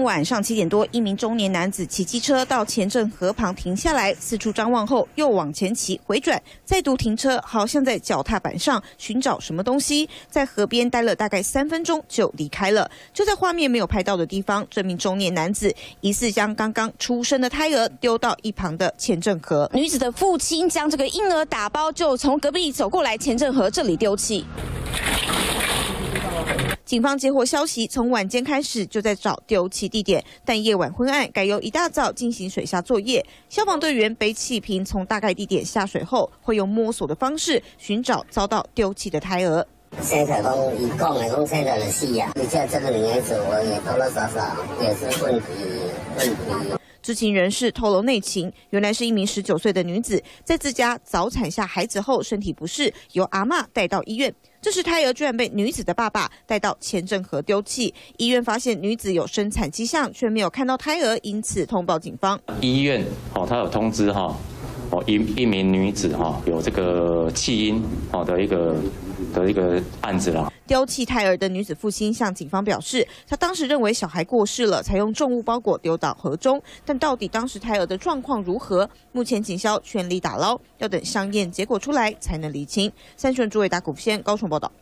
天晚上7点多，一名中年男子骑机车到前镇河旁停下来，四处张望后又往前骑，回转，再度停车，好像在脚踏板上寻找什么东西，在河边待了大概3分钟就离开了。就在画面没有拍到的地方，这名中年男子疑似将刚刚出生的胎儿丢到一旁的前镇河。女子的父亲将这个婴儿打包，就从隔壁走过来前镇河这里丢弃。警方接获消息，从晚间开始就在找丢弃地点，但夜晚昏暗，改由一大早进行水下作业。消防队员背气瓶从大概地点下水后，会用摸索的方式寻找遭到丢弃的胎儿。 现在讲，伊讲的讲现在的死啊，而且这个女孩子我也多多少少也是问题。 知情人士透露内情，原来是一名19岁的女子，在自家早产下孩子后身体不适，由阿嬷带到医院。这时胎儿居然被女子的爸爸带到前镇河丢弃，医院发现女子有生产迹象，却没有看到胎儿，因此通报警方。 医院他有通知一名女子有这个弃婴的一个案子啦。 丢弃胎儿的女子父亲向警方表示，他当时认为小孩过世了，才用重物包裹丢到河中。但到底当时胎儿的状况如何？目前警消全力打捞，要等相验结果出来才能厘清。三选主委打鼓先高雄报道。